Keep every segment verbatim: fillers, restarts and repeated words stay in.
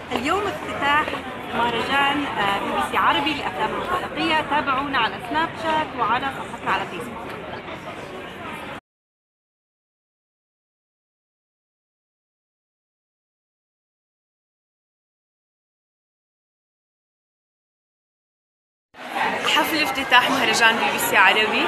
اليوم افتتاح مهرجان آه، بي بي سي عربي للافلام الوثائقيه. تابعونا على سناب شات وعلى صفحتنا على فيسبوك. حفل افتتاح مهرجان بي بي سي عربي.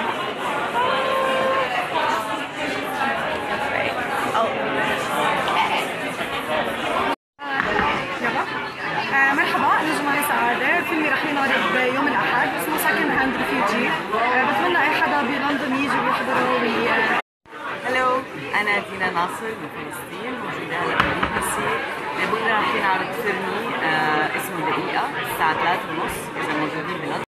آه مرحبا، أنا جمانة سعادة. فيلمي رح ينعرض يوم الأحد، اسمه سكند هاند ريفيوجي. آه بتمنى أي حدا بلندن يجي ويحضره وي... هلو، أنا دينا ناصر من فلسطين، موجودة هلا بي بي سي. بكرة رح ينعرض فيلمي آه اسمه دقيقة الساعة ثلاثة ونص، إذا موجودين بلندن.